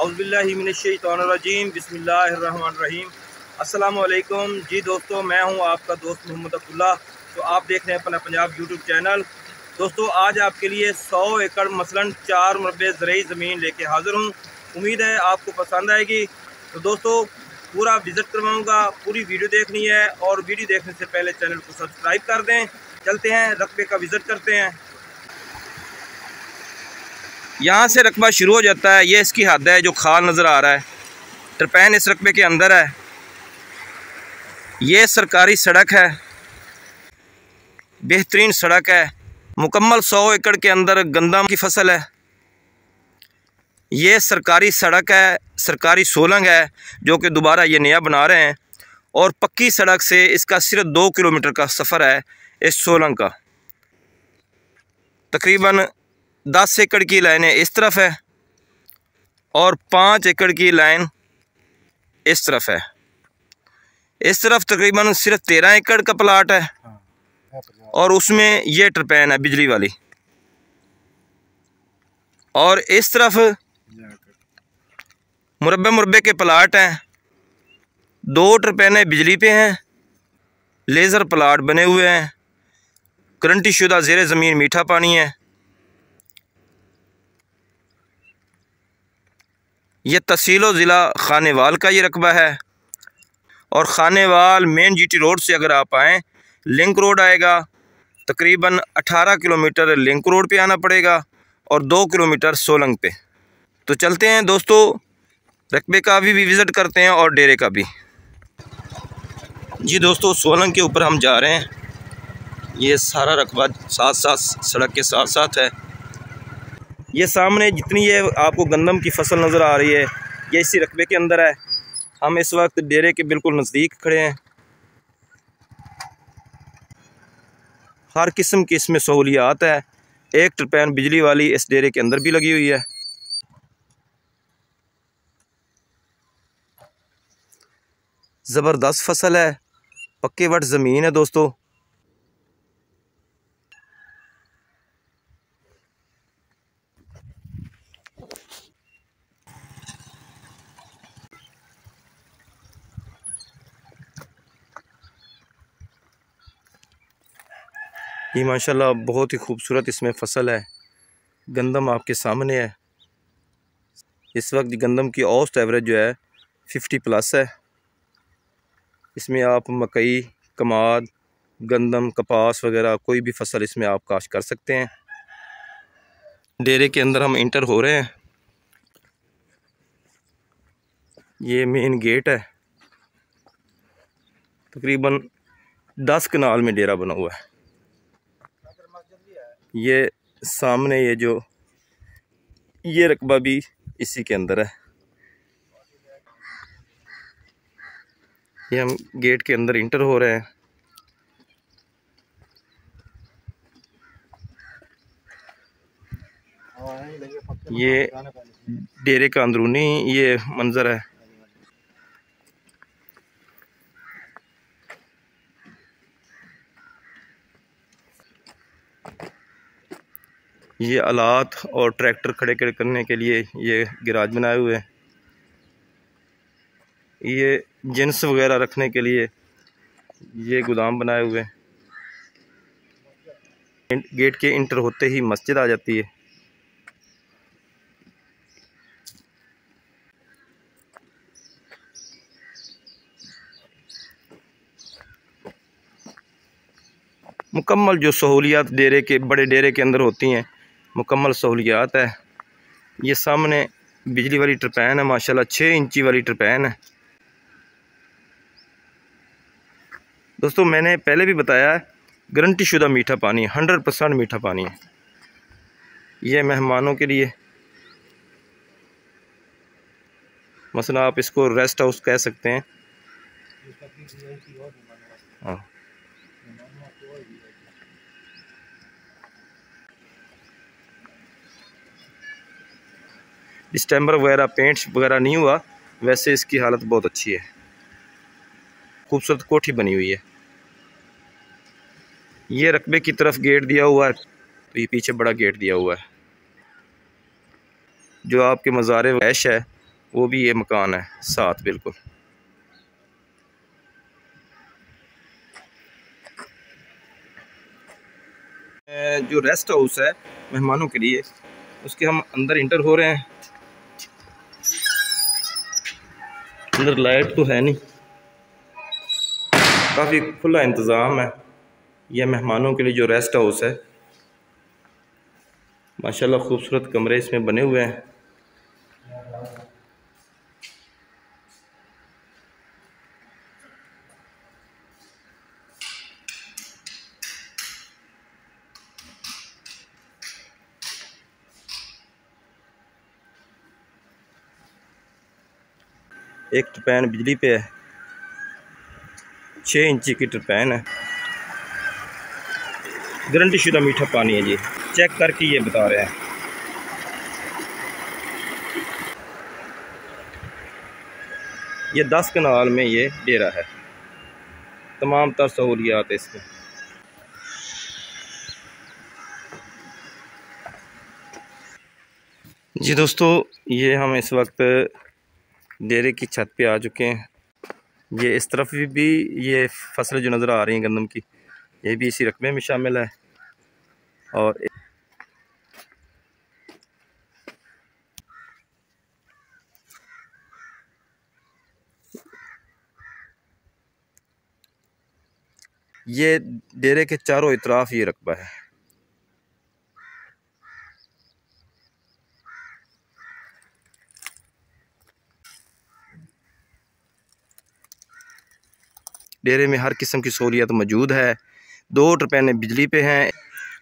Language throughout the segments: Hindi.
औज़ुबिल्लाहि मिनश्शैतानिर्रजीम बिस्मिल्लाहिर्रहमानिर्रहीम। अस्सलामु अलैकुम जी दोस्तों, मैं हूं आपका दोस्त मोहम्मद अब्दुल्ला। तो आप देख रहे हैं अपना पंजाब यूट्यूब चैनल। दोस्तों, आज आपके लिए 100 एकड़ मसलन 4 मरबे ज़रई ज़मीन लेके हाज़िर हूं। उम्मीद है आपको पसंद आएगी। तो दोस्तों, पूरा विज़िट करवाऊँगा, पूरी वीडियो देखनी है और वीडियो देखने से पहले चैनल को सब्सक्राइब कर दें। चलते हैं, रकबे का विज़िट करते हैं। यहाँ से रकबा शुरू हो जाता है। ये इसकी हद है, जो खाल नज़र आ रहा है। टरपैन इस रकबे के अंदर है। ये सरकारी सड़क है, बेहतरीन सड़क है। मुकम्मल 100 एकड़ के अंदर गंदम की फसल है। ये सरकारी सड़क है, सरकारी सोलंग है, जो कि दोबारा ये नया बना रहे हैं। और पक्की सड़क से इसका सिर्फ 2 किलोमीटर का सफ़र है इस सोलंग का। तकरीबन 10 एकड़ की लाइनें इस तरफ है और 5 एकड़ की लाइन इस तरफ है। इस तरफ तकरीबन सिर्फ 13 एकड़ का प्लाट है और उसमें ये टरपैन है बिजली वाली। और इस तरफ मुरब्बे के प्लाट हैं। 2 टरपैनें बिजली पे हैं। लेज़र प्लाट बने हुए हैं। गारंटी शुदा ज़ेरे ज़मीन मीठा पानी है। ये तहसील व ज़िला खानेवाल का ये रकबा है। और खानेवाल मेन जीटी रोड से अगर आप आएँ, लिंक रोड आएगा। तकरीबन 18 किलोमीटर लिंक रोड पे आना पड़ेगा और 2 किलोमीटर सोलंग पे। तो चलते हैं दोस्तों, रकबे का भी विज़िट करते हैं और डेरे का भी। जी दोस्तों, सोलंग के ऊपर हम जा रहे हैं। ये सारा रकबा साथ साथ सड़क के साथ साथ है। ये सामने जितनी ये आपको गंदम की फसल नज़र आ रही है, ये इसी रकबे के अंदर है। हम इस वक्त डेरे के बिल्कुल नज़दीक खड़े हैं। हर किस्म की इसमें सहूलियात है। एक टरपैन बिजली वाली इस डेरे के अंदर भी लगी हुई है। ज़बरदस्त फसल है, पक्के वट ज़मीन है दोस्तों। ये माशाल्लाह बहुत ही खूबसूरत इसमें फसल है। गंदम आपके सामने है। इस वक्त गंदम की औसत एवरेज जो है 50 प्लस है। इसमें आप मकई, कमाद, गंदम, कपास वगैरह कोई भी फसल इसमें आप काश्त कर सकते हैं। डेरे के अंदर हम इंटर हो रहे हैं। ये मेन गेट है। तकरीबन 10 कनाल में डेरा बना हुआ है। ये सामने ये रकबा भी इसी के अंदर है। ये हम गेट के अंदर इंटर हो रहे हैं। ये डेरे का अंदरूनी ये मंजर है। ये आलात और ट्रैक्टर खड़े करने के लिए ये गैराज बनाए हुए हैं। ये जिन्स वगैरह रखने के लिए ये गोदाम बनाए हुए हैं। गेट के इंटर होते ही मस्जिद आ जाती है। मुकम्मल जो सहूलियात डेरे के बड़े डेरे के अंदर होती हैं, मुकम्मल सहूलियात है। ये सामने बिजली वाली टरपैन है, माशाल्लाह 6 इंची वाली टरपैन है। दोस्तों, मैंने पहले भी बताया है, गारंटी शुदा मीठा पानी है, 100% मीठा पानी है। ये मेहमानों के लिए, मसलन आप इसको रेस्ट हाउस कह सकते हैं। हाँ, डिस्टेम्बर वगैरह पेंट वगैरह नहीं हुआ, वैसे इसकी हालत बहुत अच्छी है। खूबसूरत कोठी बनी हुई है। ये रकबे की तरफ गेट दिया हुआ है, तो ये पीछे बड़ा गेट दिया हुआ है। जो आपके मज़ारे ऐश है वो भी ये मकान है साथ बिल्कुल। जो रेस्ट हाउस है मेहमानों के लिए, उसके हम अंदर इंटर हो रहे हैं। अंदर लाइट तो है नहीं, काफ़ी खुला इंतज़ाम है। यह मेहमानों के लिए जो रेस्ट हाउस है, माशाल्लाह खूबसूरत कमरे इसमें बने हुए हैं। एक टरपैन बिजली पे है, 6 इंची की टरपैन है, गारंटी शुदा मीठा पानी है जी, चेक करके ये बता रहे हैं। ये 10 कनाल में ये डेरा है, तमाम तर सहूलियात है इसमें। जी दोस्तों, ये हम इस वक्त डेरे की छत पे आ चुके हैं। ये इस तरफ भी ये फसल जो नज़र आ रही हैं गंदम की, ये भी इसी रकबे में शामिल है। और ये डेरे के चारों इतराफ ये रकबा है। डेरे में हर किस्म की सहूलियत मौजूद है। 2 टरपैने बिजली पे हैं।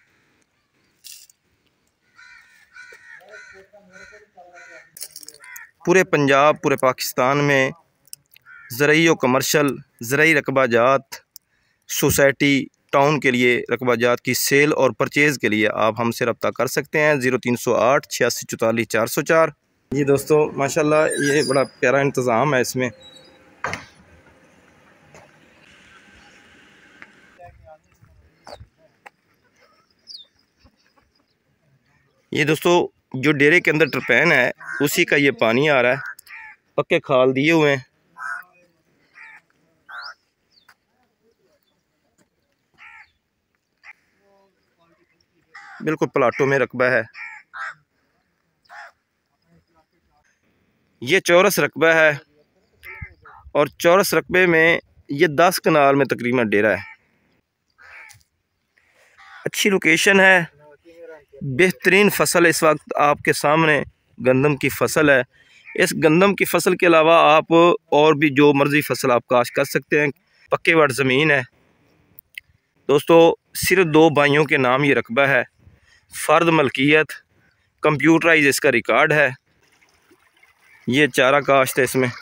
पूरे पंजाब, पूरे पाकिस्तान में ज़रई और कमर्शल ज़रई रकबा जात सोसाइटी टाउन के लिए रकबा जात की सेल और परचेज़ के लिए आप हमसे रब्ता कर सकते हैं। 0308 86 44 404। जी दोस्तों, माशाल्लाह ये बड़ा प्यारा इंतज़ाम है इसमें। ये दोस्तों जो डेरे के अंदर टरपैन है उसी का ये पानी आ रहा है, पक्के खाल दिए हुए हैं। बिल्कुल प्लाटों में रकबा है। ये चौरस रकबा है और चौरस रकबे में ये 10 कनाल में तकरीबन डेरा है। अच्छी लोकेशन है, बेहतरीन फसल इस वक्त आपके सामने गंदम की फसल है। इस गंदम की फसल के अलावा आप और भी जो मर्ज़ी फसल आप काश्त कर सकते हैं। पक्के वाट ज़मीन है दोस्तों। सिर्फ 2 भाइयों के नाम ये रकबा है, फ़र्द मलकियत, कंप्यूटराइज इसका रिकॉर्ड है। ये चारा काश्त है इसमें।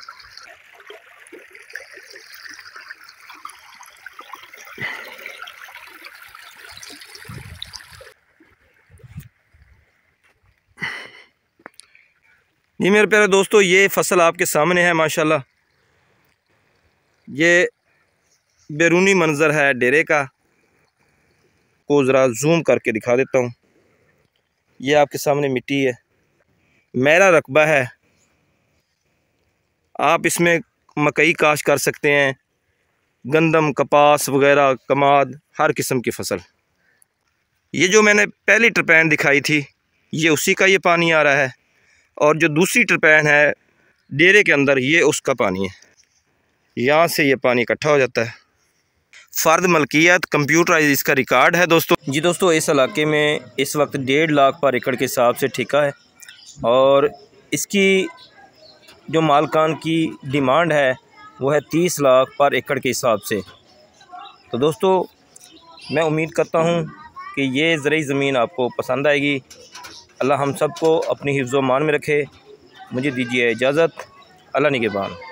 जी मेरे प्यारे दोस्तों, ये फसल आपके सामने है माशाल्लाह। ये बैरूनी मंज़र है डेरे का, को ज़रा जूम करके दिखा देता हूँ। ये आपके सामने मिट्टी है, मेरा रकबा है। आप इसमें मकई काश्त कर सकते हैं, गंदम, कपास वगैरह, कमाद, हर किस्म की फसल। ये जो मैंने पहली टरपैन दिखाई थी, ये उसी का ये पानी आ रहा है। और जो दूसरी टरपैन है डेरे के अंदर, ये उसका पानी है। यहाँ से ये पानी इकट्ठा हो जाता है। फ़र्द मलकियत, कंप्यूटराइज इसका रिकॉर्ड है दोस्तों। जी दोस्तों, इस इलाके में इस वक्त 1.5 लाख पर एकड़ के हिसाब से ठेका है और इसकी जो मालकान की डिमांड है वो है 30 लाख पर एकड़ के हिसाब से। तो दोस्तों, मैं उम्मीद करता हूँ कि ये ज़रई ज़मीन आपको पसंद आएगी। अल्लाह हम सब को अपनी हिफ्ज़-ओ-मान में रखे। मुझे दीजिए इजाज़त। अल्लाह निगहबान।